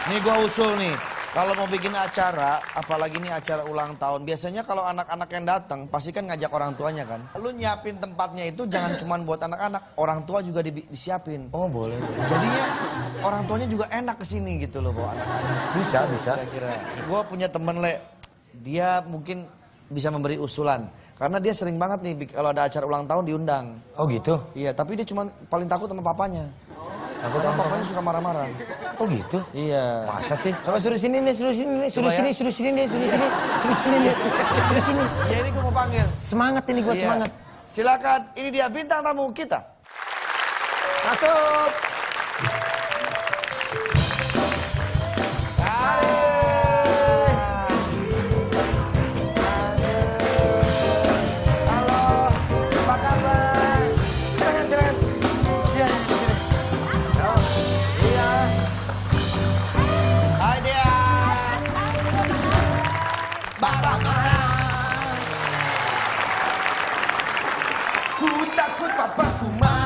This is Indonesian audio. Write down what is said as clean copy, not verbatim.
Nih gua usul nih, kalau mau bikin acara, apalagi nih acara ulang tahun, biasanya kalau anak-anak yang datang, pasti kan ngajak orang tuanya kan. Lu nyiapin tempatnya itu jangan cuma buat anak-anak, orang tua juga disiapin. Oh boleh. Jadinya orang tuanya juga enak kesini gitu loh bawa anak-anak. Bisa, bisa. Kira-kira. Gua punya temen Le, dia mungkin bisa memberi usulan. Karena dia sering banget nih kalau ada acara ulang tahun diundang. Oh gitu? Iya, tapi dia cuma paling takut sama papanya. Takut Karena sama papanya suka marah-marah. Oh gitu? Iya. Masa sih? Coba suruh sini nih, suruh sini nih, suruh sini, suruh sini nih, suruh sini, suruh sini nih, suruh sini. Ya ini gue mau panggil. Semangat ini gue semangat. Silakan, ini dia bintang tamu kita. Masuk. Ku takut papaku marah.